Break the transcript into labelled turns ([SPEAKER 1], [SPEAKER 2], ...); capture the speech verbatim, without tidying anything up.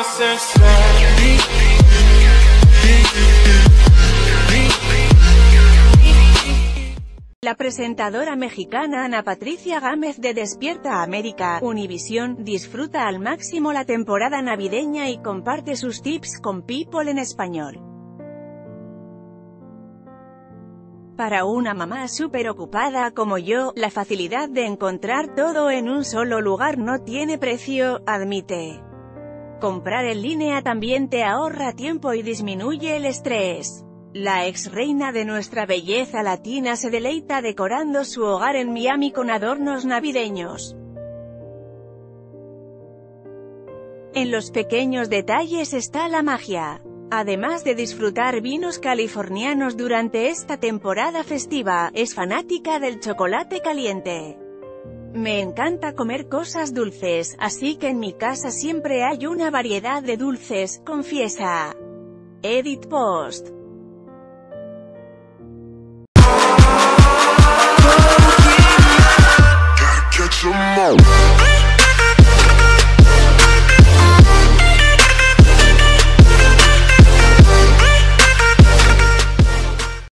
[SPEAKER 1] La presentadora mexicana Ana Patricia Gámez de Despierta América, Univisión, disfruta al máximo la temporada navideña y comparte sus tips con People en español. Para una mamá súper ocupada como yo, la facilidad de encontrar todo en un solo lugar no tiene precio, admite. Comprar en línea también te ahorra tiempo y disminuye el estrés. La ex reina de nuestra belleza latina se deleita decorando su hogar en Miami con adornos navideños. En los pequeños detalles está la magia. Además de disfrutar vinos californianos durante esta temporada festiva, es fanática del chocolate caliente. Me encanta comer cosas dulces, así que en mi casa siempre hay una variedad de dulces, confiesa. Edit Post.